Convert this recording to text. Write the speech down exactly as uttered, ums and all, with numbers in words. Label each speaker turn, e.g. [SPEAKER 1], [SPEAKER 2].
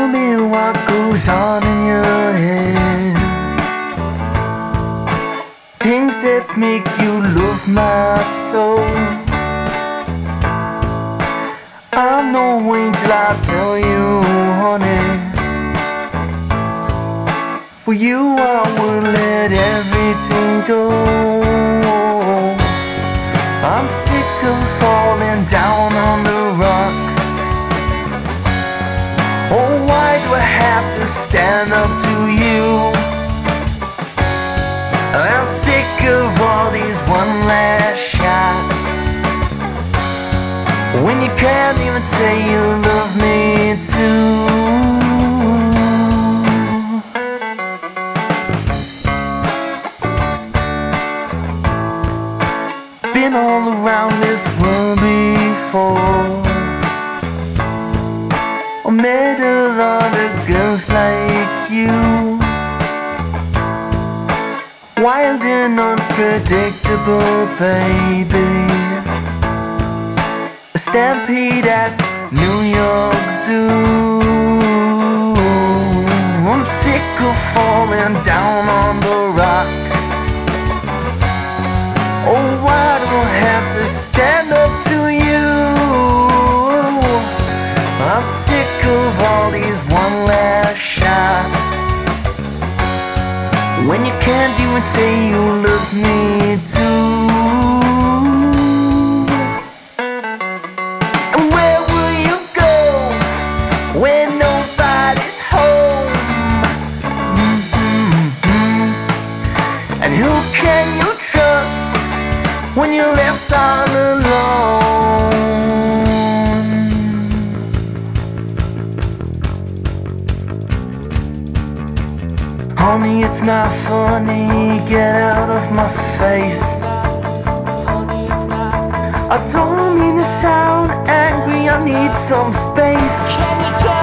[SPEAKER 1] me what goes on in your head, things that make you love my soul. I'm no angel, I'll tell you, honey. For you I would let everything go. I'm sick of falling down on the rocks. Oh, why do I have to stand up to you? I'm sick of all these one last shots, when you can't even say you love me too. Been all around this world before, I met a lot of girls like you, wild and unpredictable, baby. A stampede at New York Zoo. I'm sick of falling down on the rocks. Oh, why do I have to stand up to you? I'm sick of all these one last shots, when you can't even say you love me too. And where will you go when nobody's home? Mm-hmm. And who can you trust when you're left all alone? Honey, it's not funny, get out of my face. I don't mean to sound angry, I need some space.